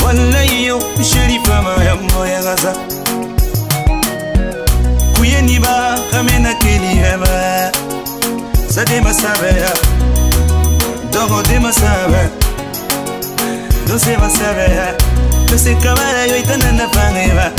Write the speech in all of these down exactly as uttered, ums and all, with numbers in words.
Wallayo sherifa maya moya gaza Kuyeni ba kamena keli heba Sade masabe ya Dogo de masabe Dose masabe ya Dose kamara yo itana na pangeba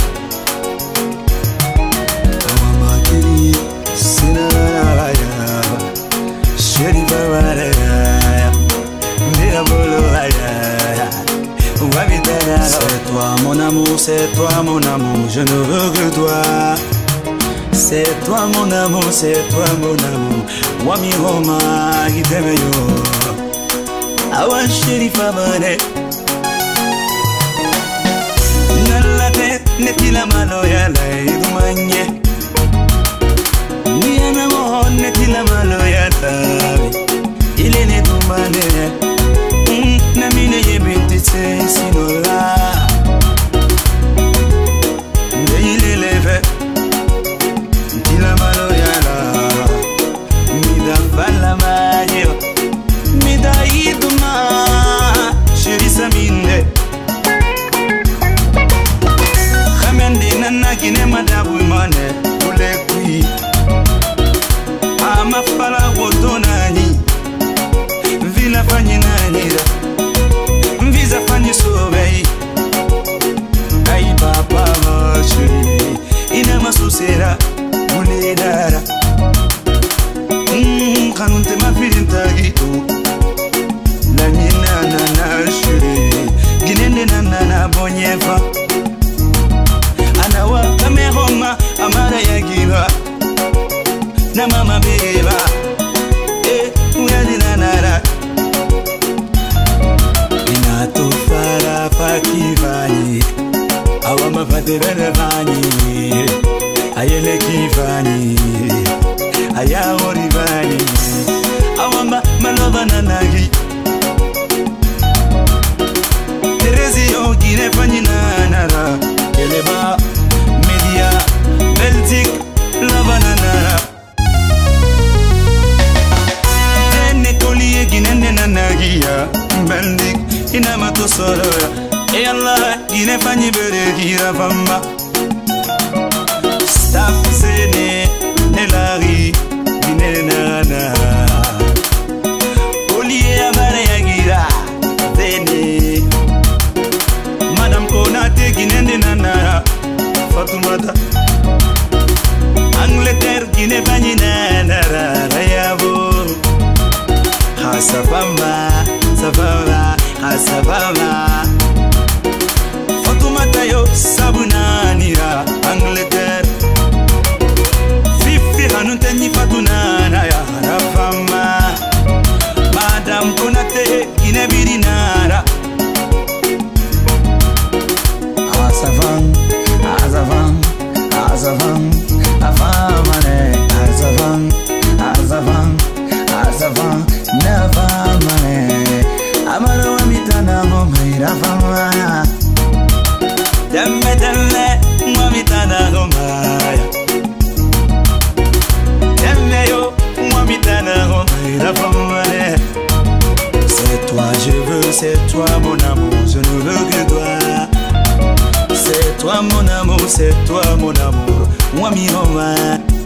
Awama keli sinara ya Sherifa wale ya Mira bolo ya C'est toi mon amour, c'est toi mon amour, je ne veux que toi. C'est toi mon amour, c'est toi mon amour. Wami Roma, iteme yo. Awa sherifa bane. Nalate netila malo ya la idumanye. Niana mo netila malo ya tabi. Ile ne tumane. Namine yebinte sinola Ndeile leve Ntila malo yala Mida fala mayo Mida iduma Shirisa minde Khamende nana kine madabu imane Ule kui Ama fala woto nani Vila fanyi nanira Mviza fanyi sobei Ai papa machuri Ina masusera Ule dara Mmm Kanunte mafiri ntagito Lanina nana shuri Ginende nana na bonyefa Anawa kameroma Amara ya giba Na mama beba Eh Uyadi nanara Inato fara pakivani Awama fatere vani Ayele kivani Ayahori vani Awama malova nanagi Terezi yo gine fanyi nanara Keleba media Beltik lava nanara Tene kolie ginende nanagia Beltik ina mato solo E Allah gine fanyi bere gira famba Staff sene nelari gine nana Olie amare ya gira Zene Madame Konate ginende nana Fatumata Angleterre gine fanyi nana Rayabo Hasafama Safama Hasafama Fatumata yo sabunanira Angleterre Fifi hanuntenyi fatunana ya harafama Madame Konate ginebiri nara Asavan, Asavan, Asavan, Avamane Asavan, Asavan, Asavan, Navamane Amaro amitana mo maira fama Demme delle mo amitana go maya Demme yo mo amitana go maira fama C'est toi je veux, c'est toi mon amour, je ne veux que toi C'est toi mon amour, c'est toi mon amour, moi mi roma